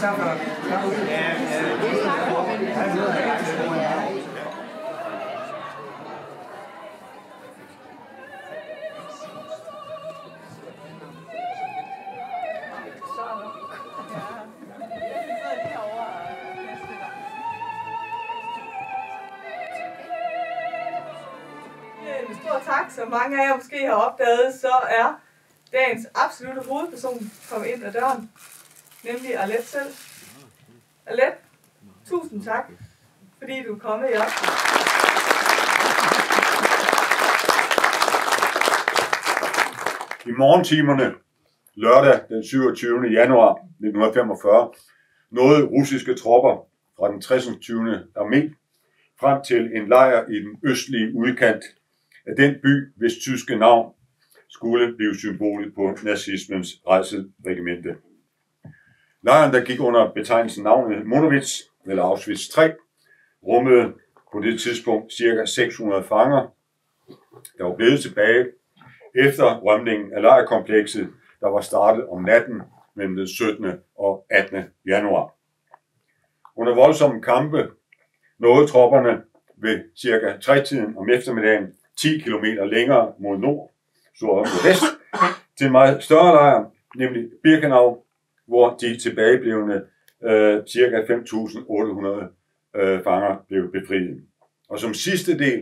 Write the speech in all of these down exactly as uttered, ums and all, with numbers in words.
En stor tak, som mange af jer måske har opdaget, så er dagens absolutte hovedperson kommet ind ad døren, nemlig Arlette selv. Arlette, tusind tak, fordi du er kommet i aften. I morgentimerne lørdag den syvogtyvende januar nitten femogfyrre nåede russiske tropper fra den treogtyvende armé frem til en lejr i den østlige udkant af den by, hvis tyske navn skulle blive symbolet på nazismens rædselsregimente. Lejren, der gik under betegnelsen navnet Monowitz, eller Auschwitz tre, rummede på det tidspunkt ca. seks hundrede fanger, der var blevet tilbage efter rømningen af lejrkomplekset, der var startet om natten mellem den syttende og attende januar. Under voldsomme kampe nåede tropperne ved ca. tre-tiden om eftermiddagen ti kilometer længere mod nord, så op mod vest, til en meget større lejr, nemlig Birkenau, hvor de tilbageblevende øh, ca. fem tusind otte hundrede øh, fanger blev befriet. Og som sidste del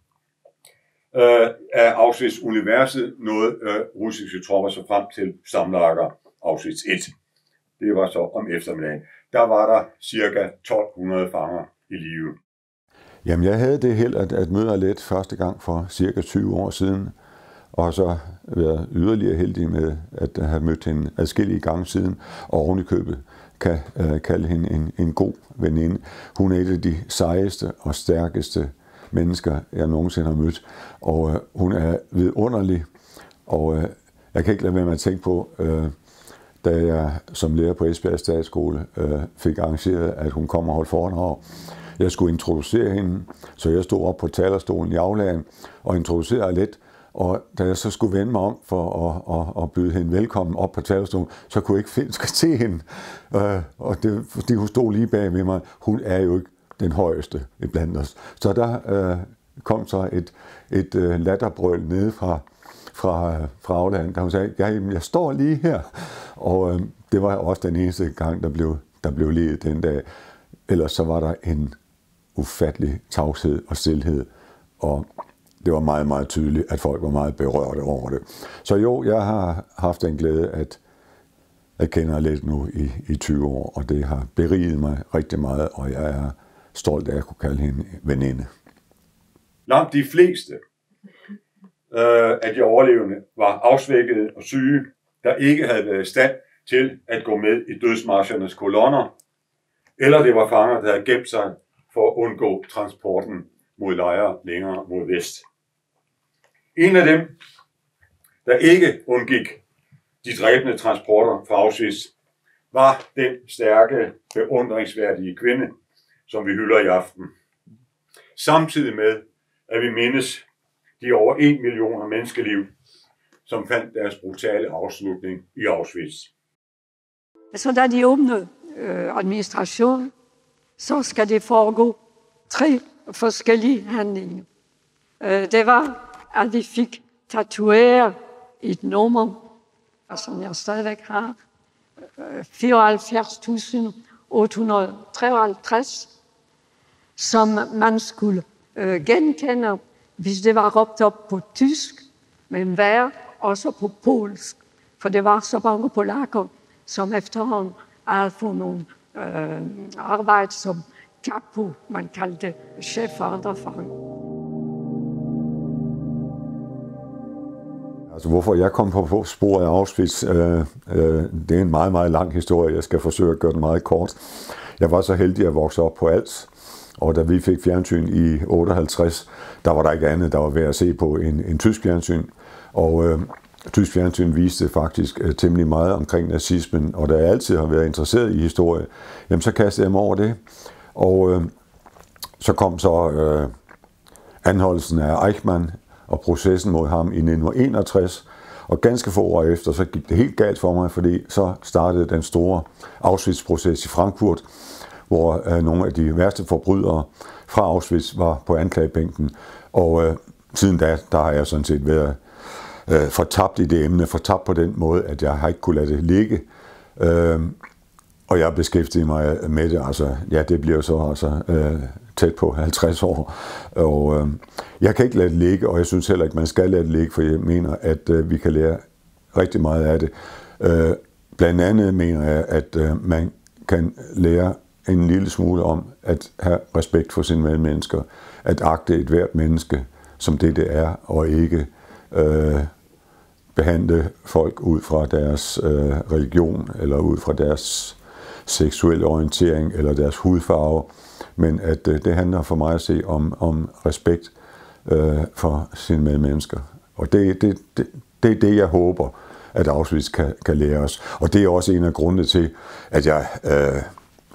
øh, af Auschwitz-universet nåede øh, russiske tropper så frem til samlager Auschwitz et. Det var så om eftermiddagen. Der var der ca. tolv hundrede fanger i live. Jamen, jeg havde det held at, at møde Arlette første gang for cirka tyve år siden, og så været yderligere heldig med at have mødt hende adskillige gange siden, og ovenikøbet kan uh, kalde hende en, en god veninde. Hun er et af de sejeste og stærkeste mennesker, jeg nogensinde har mødt, og uh, hun er vidunderlig, og uh, jeg kan ikke lade være med at tænke på, uh, da jeg som lærer på Esbjerg Statsskole uh, fik arrangeret, at hun kom og holdt foredrag. Jeg skulle introducere hende, så jeg stod op på talerstolen i aulaen og introducerede Arlette. Og da jeg så skulle vende mig om for at, at, at byde hende velkommen op på talerstolen, så kunne jeg ikke finde, skal se hende. Uh, og det, fordi hun stod lige bag ved mig. Hun er jo ikke den højeste blandt os. Så der uh, kom så et, et uh, latterbrøl nede fra, fra, fra aulaen, da hun sagde, ja, jamen, jeg står lige her. Og uh, det var også den eneste gang, der blev, der blev ledet den dag. Ellers så var der en ufattelig tavshed og stilhed, og det var meget, meget tydeligt, at folk var meget berørte over det. Så jo, jeg har haft den glæde at, at kende Arlette nu i, i tyve år, og det har beriget mig rigtig meget, og jeg er stolt af at kunne kalde hende veninde. Langt de fleste øh, af de overlevende var afsvækkede og syge, der ikke havde været i stand til at gå med i dødsmarschernes kolonner, eller det var fanger, der havde gemt sig for at undgå transporten mod lejre længere mod vest. En af dem, der ikke undgik de dræbende transporter fra Auschwitz, var den stærke, beundringsværdige kvinde, som vi hylder i aften. Samtidig med, at vi mindes de over en million menneskeliv, som fandt deres brutale afslutning i Auschwitz. Så da de åbnede øh, administration, så skal det foregå tre forskellige handlinger. Øh, det var, at vi fik tatoveret et nummer, som jeg stadigvæk har, øh, fireoghalvfjerds tusind otte hundrede og treoghalvtreds, som man skulle øh, genkende, hvis det var råbt op på tysk, men vær også på polsk, for det var så mange polakker, som efterhånden havde fået nogle øh, arbejde som kapo, man kaldte chef for andre fanger. Altså, hvorfor jeg kom på sporet af Auschwitz, øh, øh, det er en meget, meget lang historie. Jeg skal forsøge at gøre den meget kort. Jeg var så heldig at vokse op på Als, og da vi fik fjernsyn i otteoghalvtreds, der var der ikke andet, der var værd at se på en, en tysk fjernsyn. Og øh, tysk fjernsyn viste faktisk øh, temmelig meget omkring nazismen, og da jeg altid har været interesseret i historie, jamen så kastede jeg mig over det. Og øh, så kom så øh, anholdelsen af Eichmann og processen mod ham i nitten enogtres, Og ganske få år efter, så gik det helt galt for mig, fordi så startede den store Auschwitz-proces i Frankfurt, hvor øh, nogle af de værste forbrydere fra Auschwitz var på anklagebænken. Og øh, siden da, der har jeg sådan set været øh, fortabt i det emne, fortabt på den måde, at jeg har ikke kunne lade det ligge. Øh, og jeg beskæftiger mig med det, altså, ja, det bliver så altså, øh, tæt på halvtreds år. Og øh, jeg kan ikke lade det ligge, og jeg synes heller ikke, man skal lade det ligge, for jeg mener, at øh, vi kan lære rigtig meget af det. Øh, blandt andet mener jeg, at øh, man kan lære en lille smule om at have respekt for sine medmennesker, at agte et hvert menneske som det, det er, og ikke øh, behandle folk ud fra deres øh, religion, eller ud fra deres seksuelle orientering, eller deres hudfarve, men at øh, det handler for mig at se om, om respekt øh, for sine medmennesker. Og det, det, det, det er det, jeg håber, at Auschwitz kan, kan lære os. Og det er også en af grundene til, at jeg øh,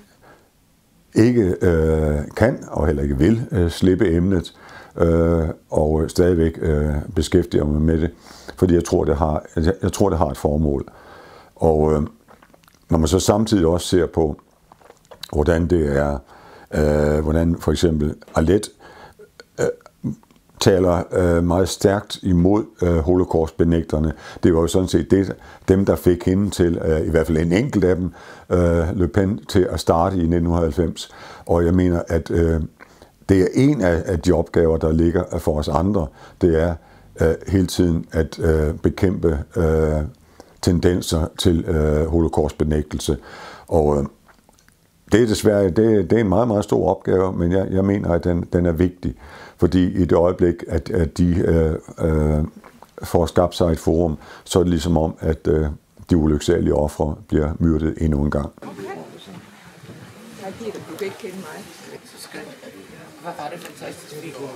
ikke øh, kan, og heller ikke vil, øh, slippe emnet, øh, og stadigvæk øh, beskæftige mig med det, fordi jeg tror, det har, jeg, jeg tror, det har et formål. Og øh, når man så samtidig også ser på, hvordan det er, øh, hvordan for eksempel Arlette øh, taler øh, meget stærkt imod øh, holocaustbenægterne. Det var jo sådan set det, dem, der fik hende til, øh, i hvert fald en enkelt af dem, øh, Le Pen, til at starte i nitten halvfems. Og jeg mener, at øh, det er en af, af de opgaver, der ligger for os andre. Det er øh, hele tiden at øh, bekæmpe øh, tendenser til øh, holocaustbenægtelse. Og øh, det er desværre det, det er en meget, meget stor opgave, men jeg, jeg mener, at den, den er vigtig. Fordi i det øjeblik, at, at de øh, øh, får skabt sig et forum, så er det ligesom om, at øh, de ulyksalige ofre bliver myrdet endnu en gang. Okay. Jeg giver dig, du kan ikke kende mig. Så skal Hvad var det fantastisk video?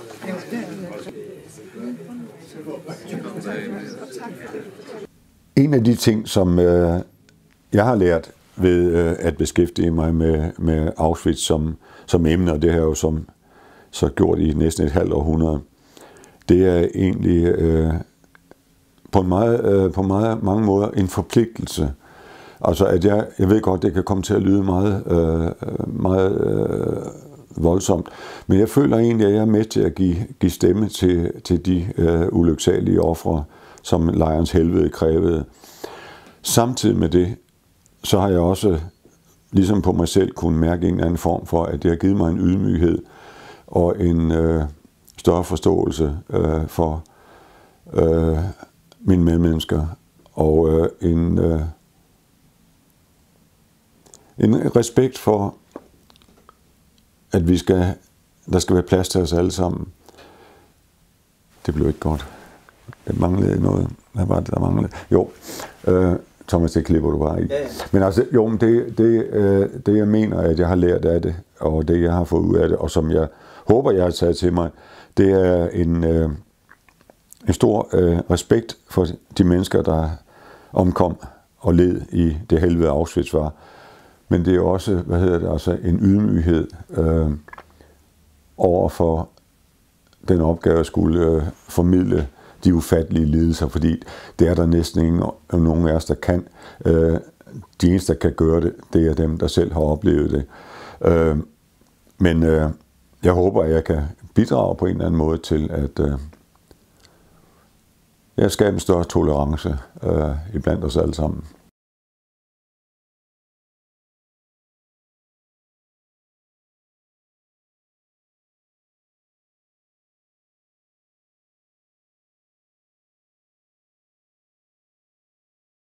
En af de ting, som øh, jeg har lært ved øh, at beskæftige mig med, med Auschwitz som, som emne, og det har jeg jo som så gjort i næsten et halvt århundrede, det er egentlig øh, på, en meget, øh, på meget, mange måder en forpligtelse. Altså at jeg, jeg ved godt, det kan komme til at lyde meget, øh, meget øh, voldsomt, men jeg føler egentlig, at jeg er med til at give, give stemme til, til de øh, ulyksalige ofre, som lejrens helvede krævede. Samtidig med det, så har jeg også, ligesom på mig selv, kunne mærke en eller anden form for, at det har givet mig en ydmyghed og en øh, større forståelse øh, for øh, mine medmennesker, og øh, en, øh, en respekt for, at vi skal, der skal være plads til os alle sammen. Det blev ikke godt. Det manglede noget. Hvad var det, der manglede? Jo, øh, Thomas, det klipper du bare i. Ja, ja. Men altså, jo, men det, det, øh, det jeg mener, at jeg har lært af det, og det jeg har fået ud af det, og som jeg håber, jeg har taget til mig, det er en, øh, en stor øh, respekt for de mennesker, der omkom og led i det helvede Auschwitz var. Men det er også, hvad hedder det, altså en ydmyghed øh, over for den opgave, at skulle øh, formidle de ufattelige lidelser, fordi det er der næsten ingen nogen af os, der kan. Øh, de eneste, der kan gøre det, det er dem, der selv har oplevet det. Øh, men øh, jeg håber, at jeg kan bidrage på en eller anden måde til, at øh, jeg skaber en større tolerance øh, iblandt os alle sammen.